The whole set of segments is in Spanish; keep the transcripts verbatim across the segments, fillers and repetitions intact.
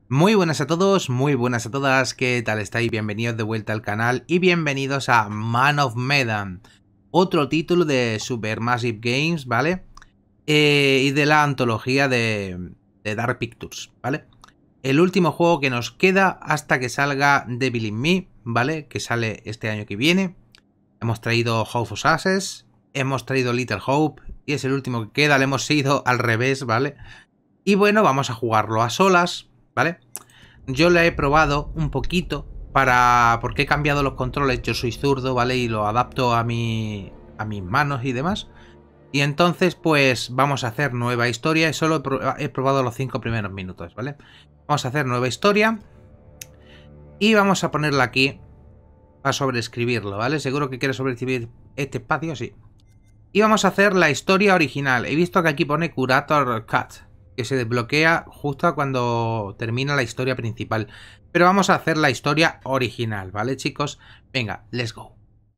Muy buenas a todos, muy buenas a todas, ¿qué tal estáis? Bienvenidos de vuelta al canal y bienvenidos a Man of Medan, otro título de Supermassive Games, ¿vale? Eh, y de la antología de, de Dark Pictures, ¿vale? El último juego que nos queda hasta que salga Devil in Me, ¿vale? Que sale este año que viene. Hemos traído House of Ashes, hemos traído Little Hope y es el último que queda, le hemos ido al revés, ¿vale? Y bueno, vamos a jugarlo a solas, ¿vale? Yo le he probado un poquito para... porque he cambiado los controles, yo soy zurdo, ¿vale? Y lo adapto a, mi... a mis manos y demás. Y entonces, pues, vamos a hacer nueva historia. Y solo he probado los cinco primeros minutos, ¿vale? Vamos a hacer nueva historia. Y vamos a ponerla aquí a sobreescribirlo, ¿vale? Seguro que quiere sobreescribir este espacio, sí. Y vamos a hacer la historia original. He visto que aquí pone Curator Cut, que se desbloquea justo cuando termina la historia principal. Pero vamos a hacer la historia original, ¿vale, chicos? Venga, let's go.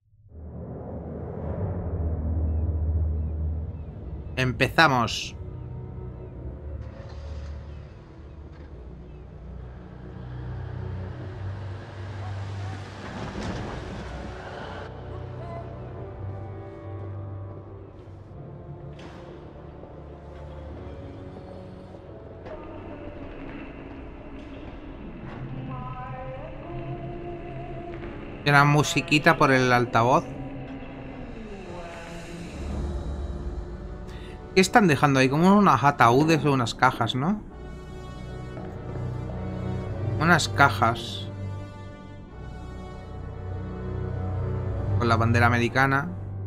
Empezamos. Una musiquita por el altavoz. ¿Qué están dejando ahí? Como unos ataúdes o unas cajas, ¿no? Unas cajas. Con la bandera americana.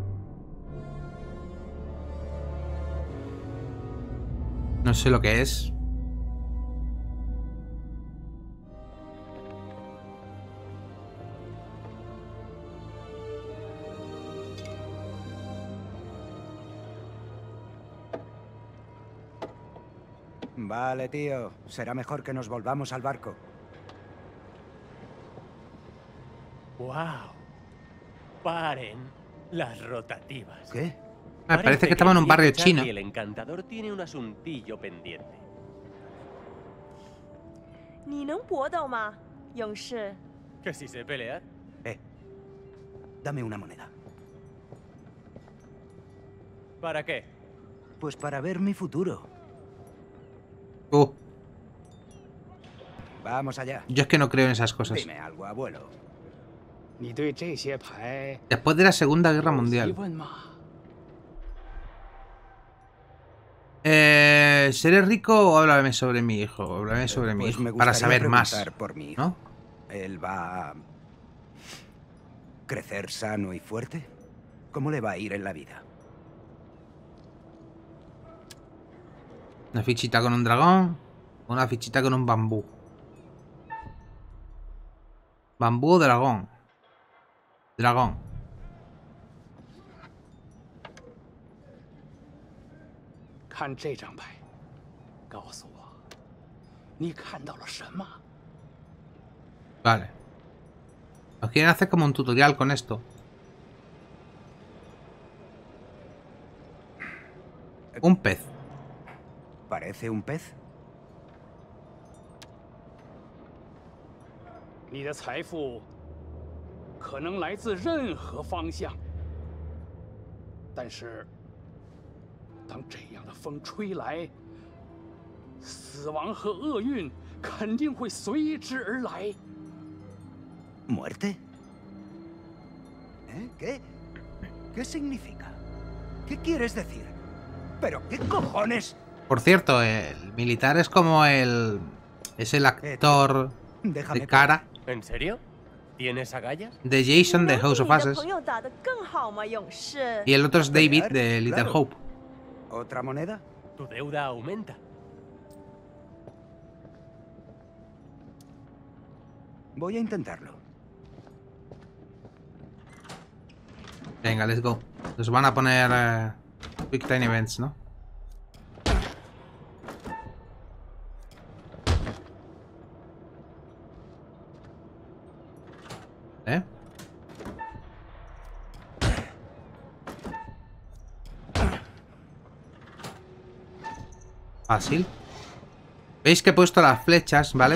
No sé lo que es. Vale, tío. Será mejor que nos volvamos al barco. ¡Wow! Paren las rotativas. ¿Qué? Me parece que estaba en un barrio chino. Y el encantador tiene un asuntillo pendiente. ¿Que si sé pelear? Eh. Dame una moneda. ¿Para qué? Pues para ver mi futuro. Uh, Vamos allá. yo es que no creo en esas cosas. Dime algo, abuelo. Después de la Segunda Guerra Mundial. Eh, ¿Seré rico o háblame sobre mi hijo? Háblame sobre mi Pues hijo. me Para gustaría saber más. preguntar por mi hijo. ¿No? ¿Él va a crecer sano y fuerte? ¿Cómo le va a ir en la vida? Una fichita con un dragón. Una fichita con un bambú. Bambú o dragón. Dragón. Vale. Nos quieren hacer como un tutorial con esto. Un pez. ¿Parece un pez? ¿Muerte? ¿Eh? ¿Qué? ¿Qué significa? ¿Qué quieres decir? ¿Pero qué cojones? Por cierto, el militar es como el... Es el actor Déjame de cara ¿En serio? ¿Tienes agallas? de Jason de House of Ashes. Y el otro es David de Little Claro. Hope. ¿Otra moneda? Tu deuda aumenta. Voy a intentarlo. Venga, let's go. Nos van a poner eh, Quick Time Events, ¿no? ¿Eh? Fácil. Veis que he puesto las flechas, ¿vale?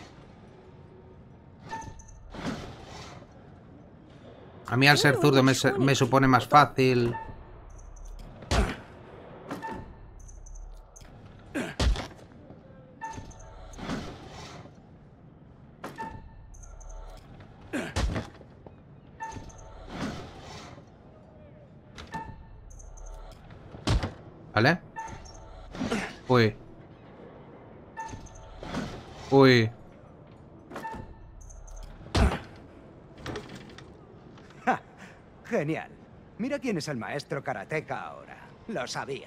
A mí al ser zurdo me, me supone más fácil. ¿Vale? Uy. Uy. Ja, genial. Mira quién es el maestro karateka ahora. Lo sabía.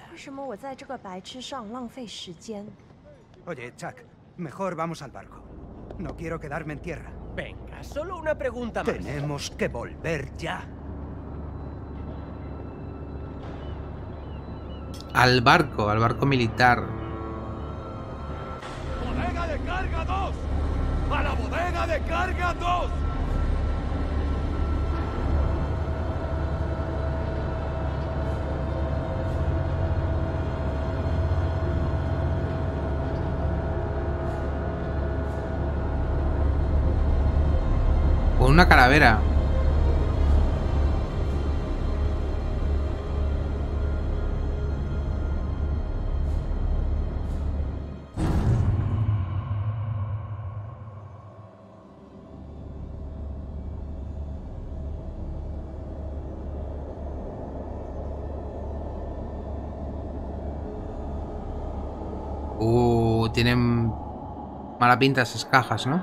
Oye, Chuck, mejor vamos al barco. No quiero quedarme en tierra. Venga, solo una pregunta más. Tenemos que volver ya. Al barco, al barco militar. ¡Bodega de carga dos! ¡A la bodega de carga dos! Con una calavera. Uh, tienen mala pinta esas cajas, ¿no?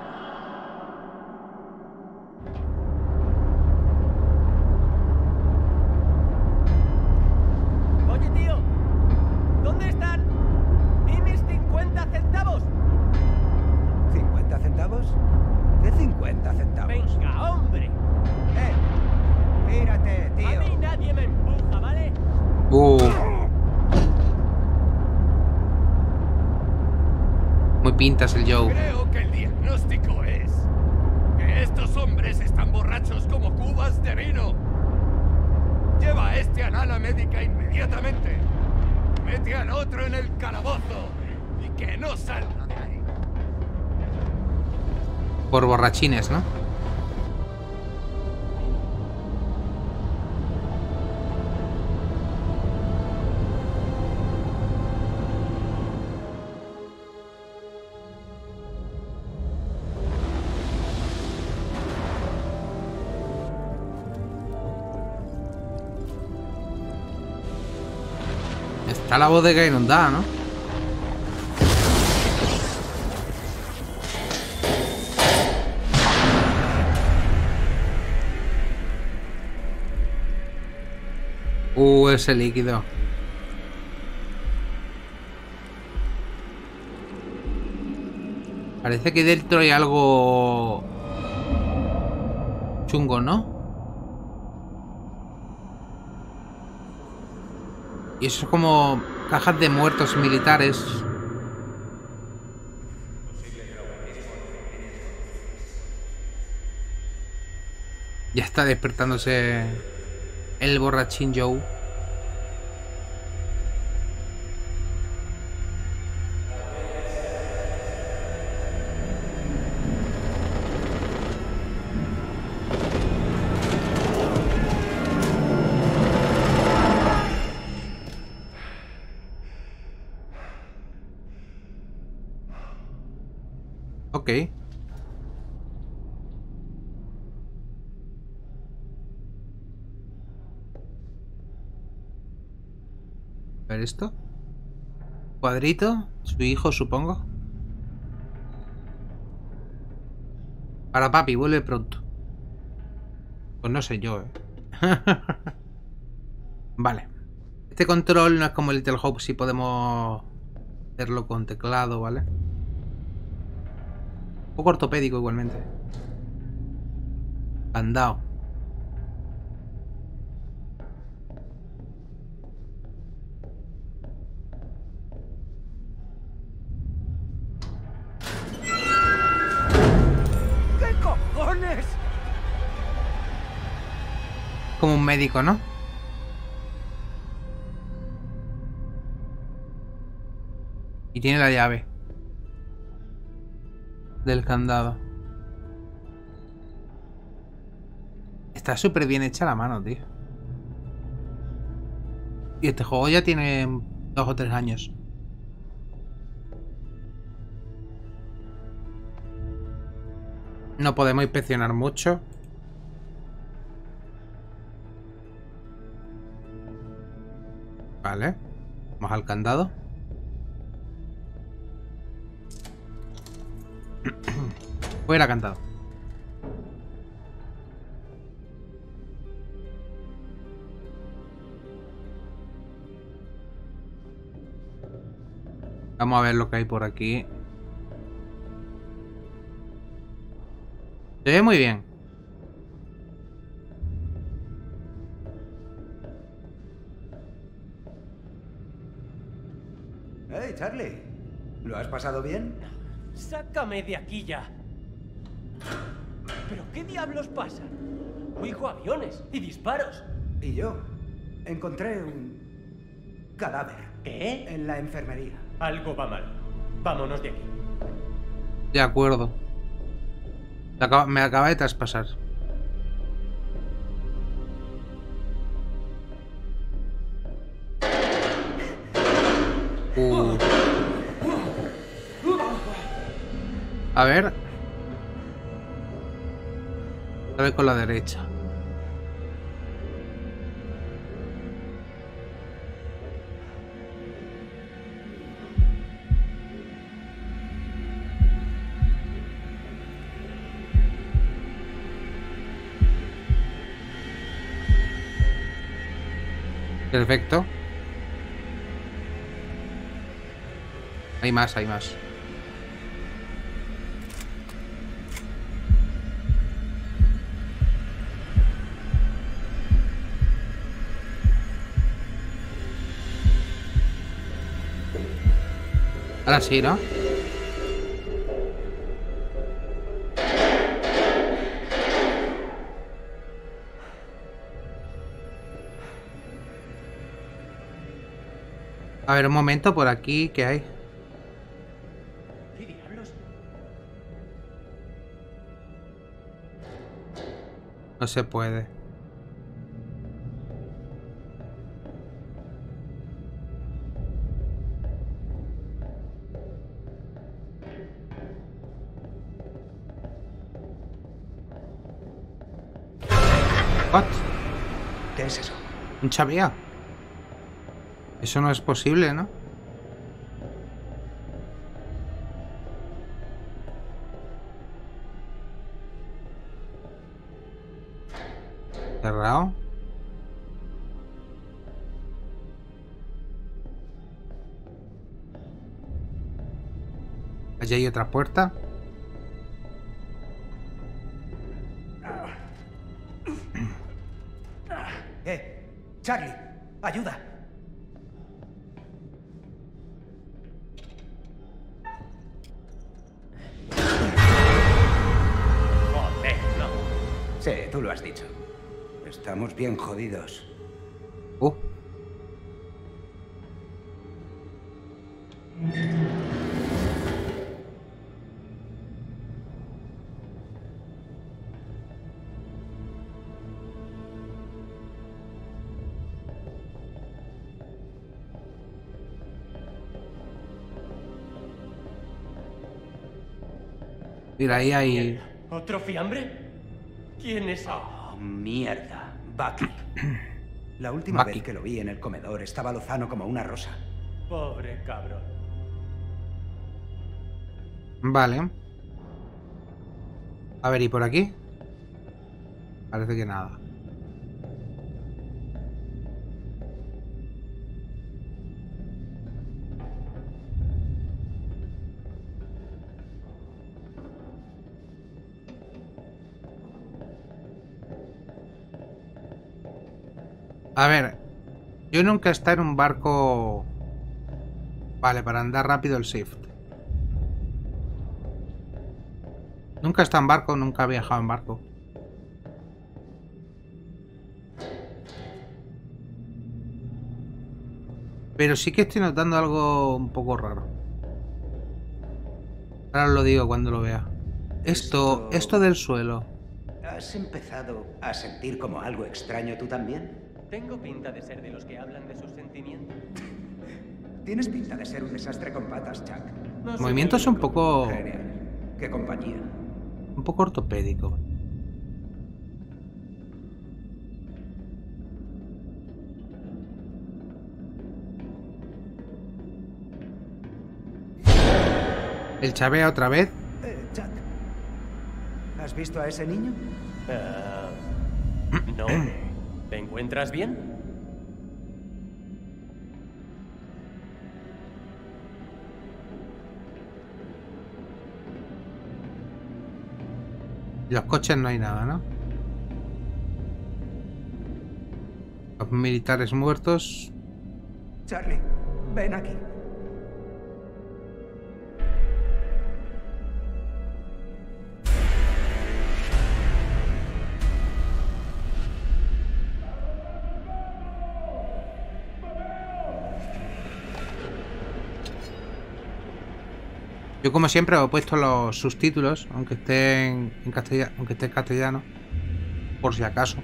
Oye, tío, ¿dónde están? ¿Y mis cincuenta centavos? ¿cincuenta centavos? ¿Qué cincuenta centavos? Venga, hombre. ¡Eh! ¡Mírate, A tío! mí nadie me empuja, ¿vale? Uh. Muy pintas el Joe. Creo que el diagnóstico es que estos hombres están borrachos como cubas de vino. Lleva a este a la médica inmediatamente. Mete al otro en el calabozo y que no salga de ahí. Por borrachines, ¿no? Está la bodega inundada, ¿no? Uh, ese líquido. Parece que dentro hay algo chungo, ¿no? Y eso es como cajas de muertos militares. Ya está despertándose el borrachín Joe. Ok. A ver esto. Cuadrito. Su hijo, supongo. Para papi, vuelve pronto. Pues no sé yo, eh. Vale. Este control no es como el Little Hope, si podemos hacerlo con teclado, ¿vale? Un poco ortopédico igualmente. Candado. ¿Qué cojones? Como un médico, ¿no? Y tiene la llave. del candado. Está súper bien hecha la mano, tío. Y este juego ya tiene dos o tres años. No podemos inspeccionar mucho. Vale. Vamos al candado. Fuera candado. Vamos a ver lo que hay por aquí. Se ve muy bien. Hey, Charlie. ¿Lo has pasado bien? Sácame de aquí ya. ¿Pero qué diablos pasa? Oigo aviones y disparos. Y yo encontré un cadáver. ¿Qué? En la enfermería. Algo va mal. Vámonos de aquí. De acuerdo. Me acaba, me acaba de traspasar. Uh. A ver. A ver con la derecha. Perfecto. Hay más, hay más. Ahora sí, ¿no? A ver, un momento, por aquí, ¿qué hay? ¿Qué diablos? No se puede. What? ¿Qué es eso? Un chavea. Eso no es posible, ¿no? Cerrado. Allí hay otra puerta. Eh, Charlie, ayuda. Joder, no. Sí, tú lo has dicho. Estamos bien jodidos. Uh. Mira, ahí hay... ¿Otro fiambre? ¿Quién es? Oh, mierda. Bucky. La última Bucky. vez que lo vi en el comedor estaba lozano como una rosa. Pobre cabrón. Vale. A ver, ¿y por aquí? Parece que nada. A ver, yo nunca he estado en un barco... Vale, para andar rápido el shift. Nunca he estado en barco, nunca he viajado en barco. Pero sí que estoy notando algo un poco raro. Ahora os lo digo cuando lo vea. Esto, esto del suelo. ¿Has empezado a sentir como algo extraño tú también? Tengo pinta de ser de los que hablan de sus sentimientos. Tienes pinta de ser un desastre con patas, Chuck. No El soy movimiento el es un único. poco... Genial. ¿Qué compañía? un poco ortopédico. El chavea otra vez. Eh, Chuck. ¿Has visto a ese niño? Ah, no. ¿Te encuentras bien? Los coches no hay nada, ¿no? Los militares muertos. Charlie, ven aquí. Yo como siempre he puesto los subtítulos, aunque estén en castellano, aunque esté en castellano, por si acaso.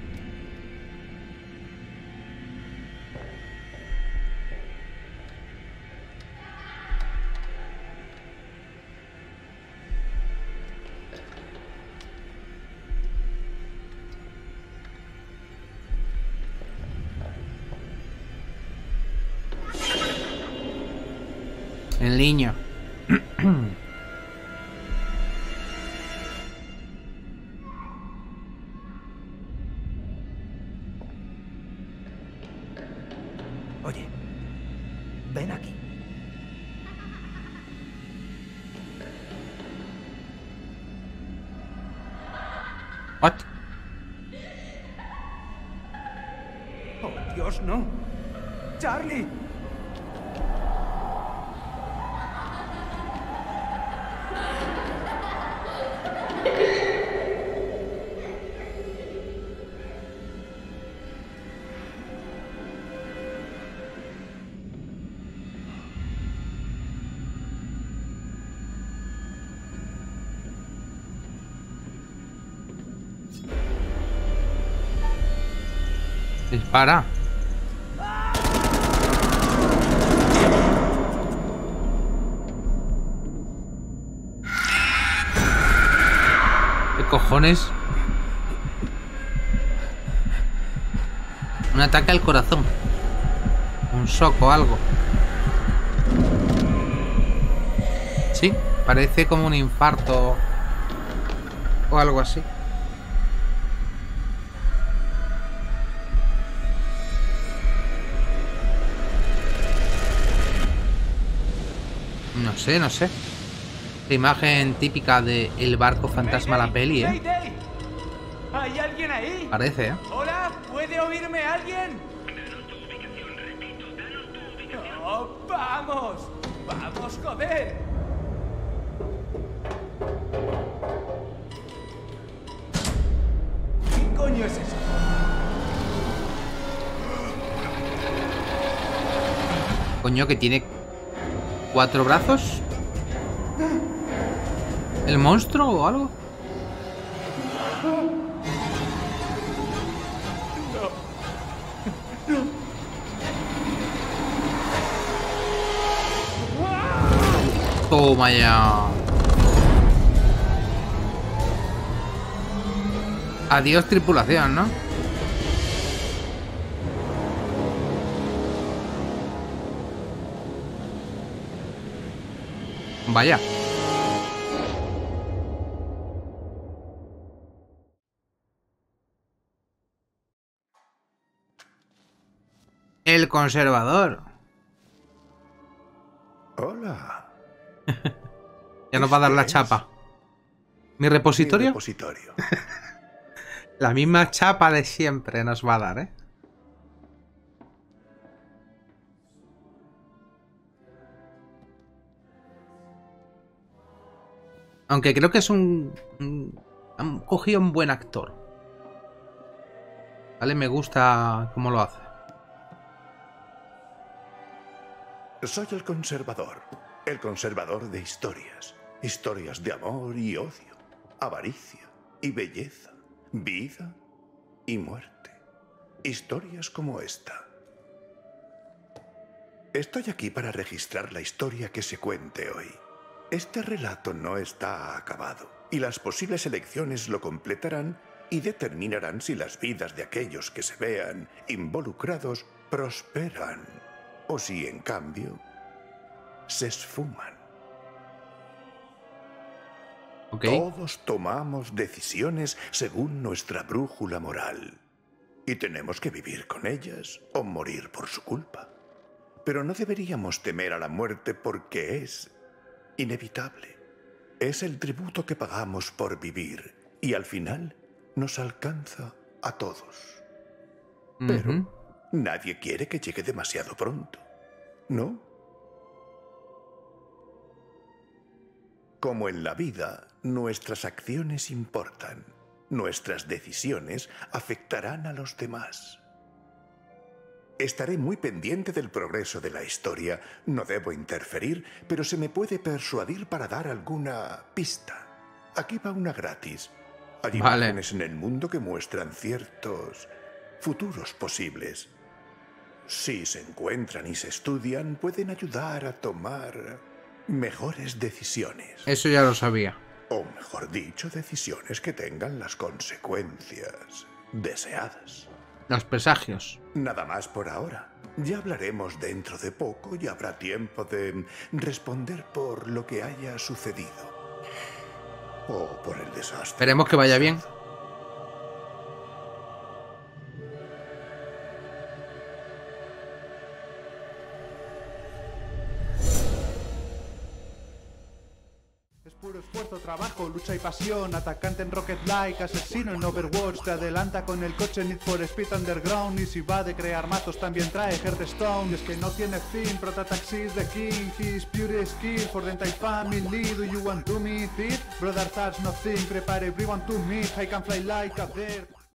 El niño. Oye, ven aquí. What? Oh, Dios, no. Charlie. Dispara. ¿Qué cojones? Un ataque al corazón. Un shock o algo. Sí, parece como un infarto o algo así. No sé, no sé. La imagen típica de el barco fantasma, la peli, ¿eh? ¡Mayday! ¿Hay alguien ahí? Parece, ¿eh? ¿Hola? ¿Puede oírme alguien? ¡Oh, vamos! ¡Vamos, joder! ¿Qué coño es eso? Coño, que tiene cuatro brazos. ¿El monstruo o algo? Toma ya. Adiós tripulación, ¿no? Vaya. El conservador. Hola. Ya nos va a dar la ¿Este chapa. ¿Mi Mi repositorio? repositorio. La misma chapa de siempre nos va a dar, ¿eh? Aunque creo que es un... un han cogido un buen actor. ¿Vale? Me gusta cómo lo hace. Soy el conservador. El conservador de historias. Historias de amor y odio. avaricia y belleza, vida y muerte. Historias como esta. Estoy aquí para registrar la historia que se cuente hoy. Este relato no está acabado, y las posibles elecciones lo completarán y determinarán si las vidas de aquellos que se vean involucrados prosperan, o si, en cambio, se esfuman. Okay. Todos tomamos decisiones según nuestra brújula moral, y tenemos que vivir con ellas o morir por su culpa. Pero no deberíamos temer a la muerte porque es inevitable. Es el tributo que pagamos por vivir y al final nos alcanza a todos. Uh-huh. Pero nadie quiere que llegue demasiado pronto, ¿no? Como en la vida, nuestras acciones importan. Nuestras decisiones afectarán a los demás. Estaré muy pendiente del progreso de la historia. No debo interferir, pero se me puede persuadir para dar alguna pista. Aquí va una gratis. Hay Vale. imágenes en el mundo que muestran ciertos futuros posibles. Si se encuentran y se estudian, pueden ayudar a tomar mejores decisiones. Eso ya lo sabía. O mejor dicho, decisiones que tengan las consecuencias deseadas. Los presagios. Nada más por ahora. Ya hablaremos dentro de poco y habrá tiempo de responder por lo que haya sucedido. O por el desastre. Esperemos que vaya bien. Puro esfuerzo, trabajo, lucha y pasión. Atacante en Rocket Like, asesino en Overwatch. Te adelanta con el coche Need for Speed Underground. Y si va de crear matos también trae Hearthstone. Y es que no tiene fin, Prota Taxis the king. His pure skill for the entire family. Do you want to meet it? Brother, that's nothing, prepare everyone to meet. I can fly like a bird.